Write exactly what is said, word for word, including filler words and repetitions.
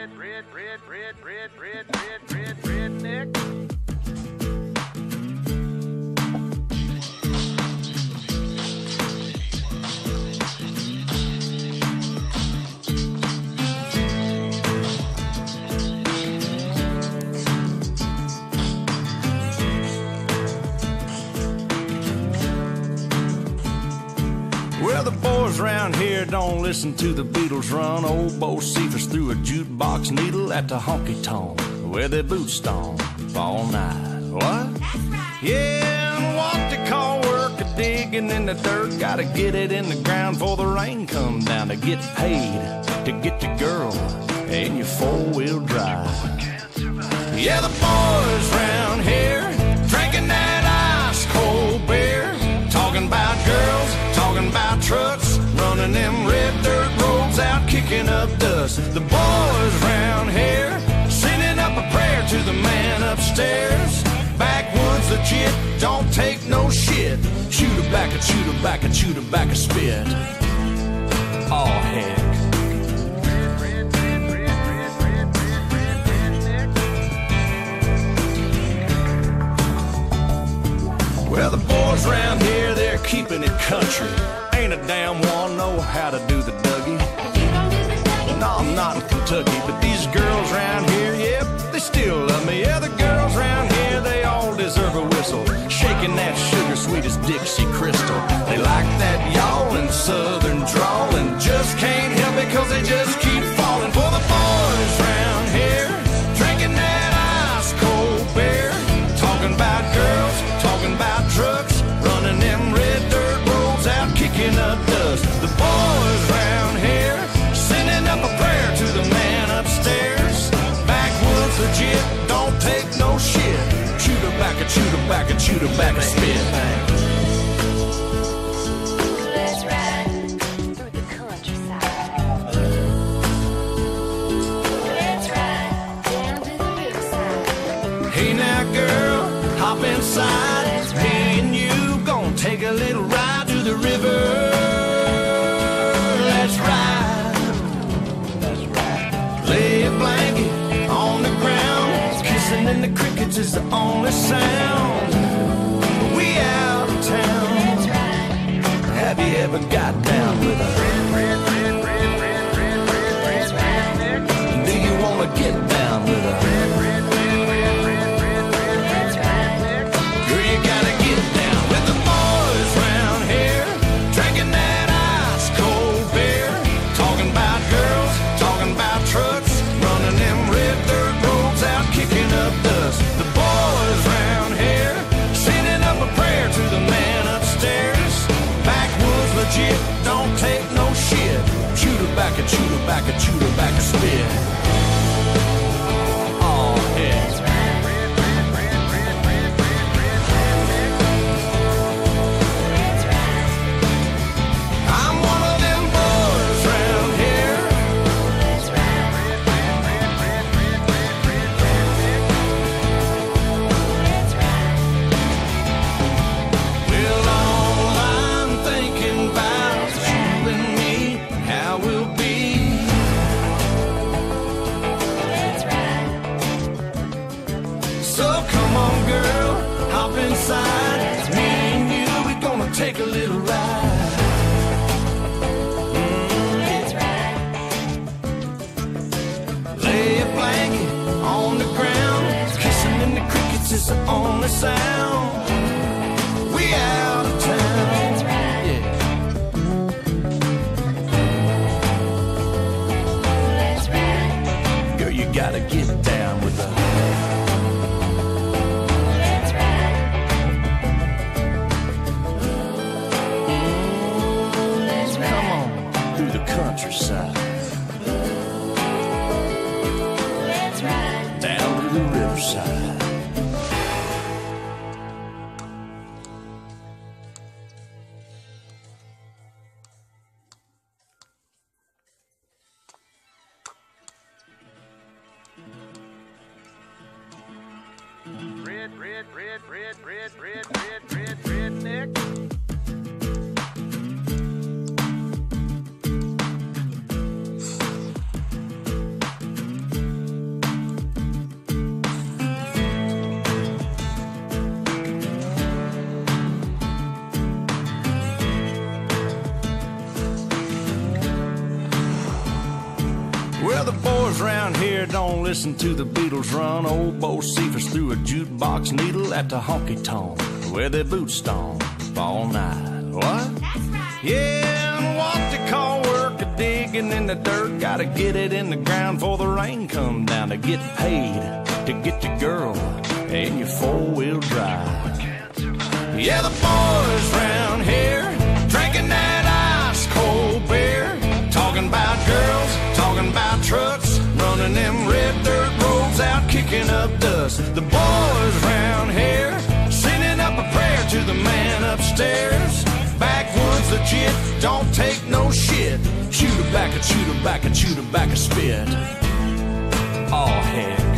red, red, red, red, red, red, red, red, redneck. Well, the boys around here don't listen to the Beatles run. Old Bo Cephas threw a jukebox needle at the honky-tonk where they boot stomp all night. What? That's right. Yeah, and what they call work a digging in the dirt. Gotta get it in the ground before the rain come down to get paid, to get your girl in your four-wheel drive. Yeah, the boys around here drinking that ice-cold beer, talking about girls, talking about trucks, running them red dirt roads out, kicking up dust. The boys round here sending up a prayer to the man upstairs. Backwoods legit, don't take no shit. Chew tobacco, chew tobacco, chew tobacco, spit. Oh heck. Well, the boys around here, they're keeping it country. Ain't a damn one know how to do the Dougie. No, I'm not in Kentucky, but these girls around here, yep, they still love me. Yeah, the girls around here, they all deserve a whistle. Shaking that sugar sweet as Dixie Crystal. They like that yawling southern drawl and just can't help it cause they just keep falling for the boys around here. Drinking that ice cold beer, talking about girls, talking about trucks, running them red dirt roads out, kicking up dust. The boys round here sending up a prayer to the man upstairs. Backwoods legit, don't take no shit. Chew tobacco, chew tobacco, chew tobacco, spit. Let's ride through the countryside. Let's ride down to the riverside. Hey now girl, hop inside. Me and you gonna take a little ride to the river. Let's ride. Let's ride. Lay a blanket on the ground. Kissing in the crickets is the only sound. We out of town. Let's ride. Have you ever got down with a Red, red, red, red, red, red, red, red, redneck. Do you wanna get down with a Red, red, red, red, red, red, red, Let's ride. redneck. Girl, you gotta get down with the boys round here, drinking that ice cold beer, talking about girls, talking about trucks, running them red dirt roads out, kicking up dust. The boys round here sending up a prayer to the man upstairs. Backwoods legit, don't take no shit. Chew tobacco, chew tobacco, chew tobacco, spit. Oh yeah. Let's ride. Red, red, red, red, red, red, red, redneck. Let's ride. I'm one of them boys round here. Let's ride. Red, red, red, red, red, red, red, redneck. Let's ride. Well, all I'm thinking about is you and me, how we'll be. Let's ride. So come on, girl, hop inside. Me and you, we're gonna take a little ride. Let's ride. Lay a blanket on the ground. Kissing in the crickets is the only sound. We out of town. Let's ride. Yeah. Let's ride. Girl, you gotta get down with the Let's ride. Let's come ride. on through the countryside, Let's ride. down to the riverside. Red, red, red, red, red, red, red, red, redneck. Well, the boys round here don't listen to the Beatles run. Old Bo Cephas threw a jukebox needle at the honky-tonk where their boots stomp all night. What? Yeah, and what they call work a digging in the dirt. Gotta get it in the ground before the rain come down. To get paid, to get your girl and your four-wheel drive. Yeah, the boys round here drinking that ice-cold beer, talking about girls, talking about trucks, running them red dirt roads out, kicking up dust. The boys round here sending up a prayer to the man upstairs. Backwoods legit, don't take no shit. Chew tobacco, chew tobacco, chew tobacco spit. All head.